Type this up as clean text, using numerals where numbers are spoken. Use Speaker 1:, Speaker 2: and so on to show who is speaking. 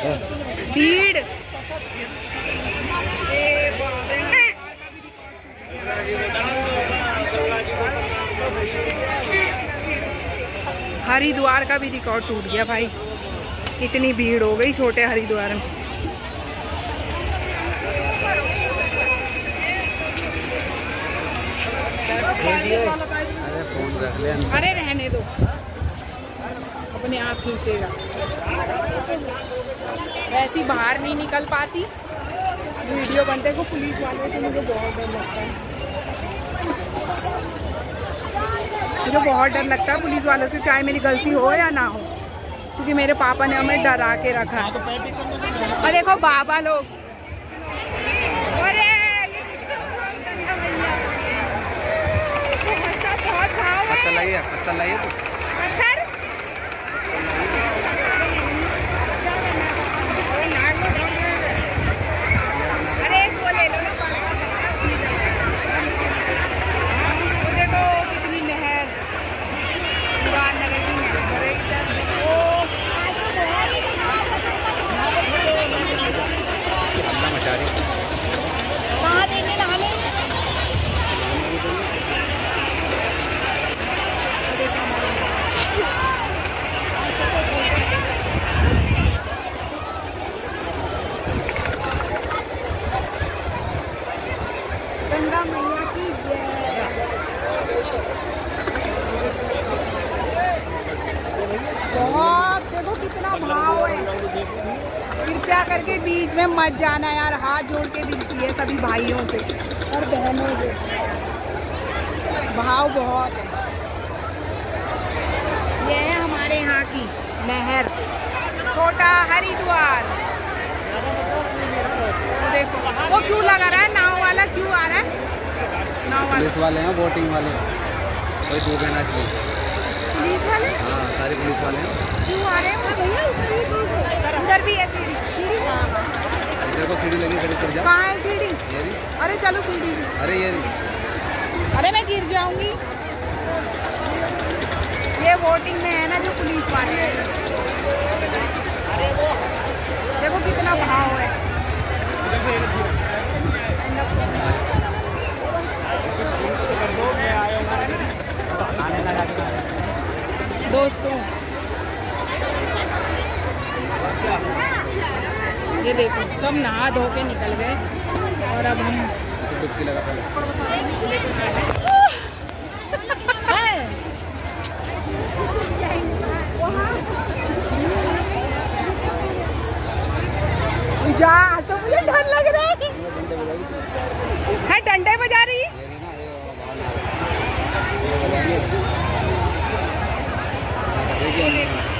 Speaker 1: भीड़। हरिद्वार का भी रिकॉर्ड टूट गया भाई, इतनी भीड़ हो गई छोटे हरिद्वार में। अरे रहने दो, अपने आप खींचेगा। ऐसी बाहर नहीं निकल पाती वीडियो बनते को, पुलिस वालों से मुझे बहुत डर लगता है। मुझे बहुत डर लगता है पुलिस वालों से, चाहे मेरी गलती हो या ना हो, क्योंकि मेरे पापा ने हमें डरा के रखा है। और देखो बाबा लोग, अरे पत्थर लाइए तो पत्थर। अरे वो ले लो ना, देखो कितनी नहर, पुरान नगर की कहाँ देंगे नहाने। गंगा मैया की बहुत, देखो कितना भाव है। कृपया करके बीच में मत जाना यार, हाथ जोड़ के विनती है सभी भाइयों से और बहनों से, भाव बहुत है। ये है हमारे यहाँ की नहर, छोटा हरिद्वार। देखो वो क्यों लगा रहा है, नाव वाला क्यों आ रहा है? नाव वाले
Speaker 2: पुलिस वाले हैं, बोटिंग वाले, कोई दूर रहना चाहिए।
Speaker 1: पुलिस वाले?
Speaker 2: हाँ, सारे पुलिस वाले हैं।
Speaker 1: क्यों आ रहे हैं वो भैया? उधर भी है सीढ़ी, सीढ़ी
Speaker 2: इधर को सीढ़ी लगी, इधर ऊपर जा।
Speaker 1: कहाँ है सीढ़ी?
Speaker 2: ये रही।
Speaker 1: अरे चलो सीढ़ी से।
Speaker 2: अरे ये
Speaker 1: अरे मैं गिर जाऊंगी। ये वोटिंग में है ना जो पुलिस वाले हैं, देखो कितना भाव है। दोस्तों ये देखो सब नहा धो के निकल गए और अब हम
Speaker 2: डुबकी लगा
Speaker 1: जा, तो मुझे डर लग रहा है डंडे बजा रही।
Speaker 2: है।